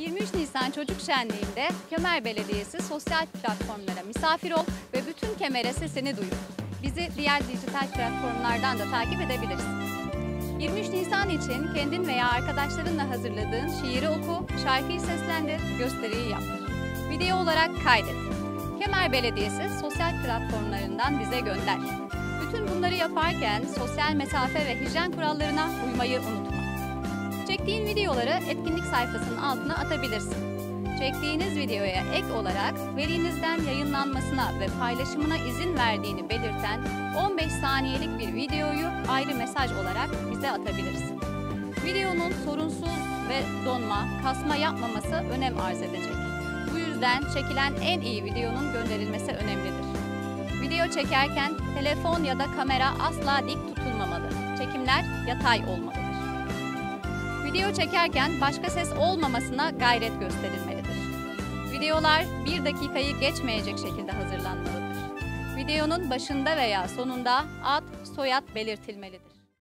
23 Nisan Çocuk Şenliği'nde Kemer Belediyesi sosyal platformlara misafir ol ve bütün Kemer'e sesini duyur. Bizi diğer dijital platformlardan da takip edebilirsin. 23 Nisan için kendin veya arkadaşlarınla hazırladığın şiiri oku, şarkıyı seslendir, gösteriyi yap. Video olarak kaydet. Kemer Belediyesi sosyal platformlarından bize gönder. Bütün bunları yaparken sosyal mesafe ve hijyen kurallarına uymayı unutma. Çektiğin videoları etkinlik sayfasının altına atabilirsin. Çektiğiniz videoya ek olarak velinizden yayınlanmasına ve paylaşımına izin verdiğini belirten 15 saniyelik bir videoyu ayrı mesaj olarak bize atabilirsin. Videonun sorunsuz ve donma, kasma yapmaması önem arz edecek. Bu yüzden çekilen en iyi videonun gönderilmesi önemlidir. Video çekerken telefon ya da kamera asla dik tutulmamalı. Çekimler yatay olmalıdır. Video çekerken başka ses olmamasına gayret gösterilmelidir. Videolar 1 dakikayı geçmeyecek şekilde hazırlanmalıdır. Videonun başında veya sonunda ad, soyad belirtilmelidir.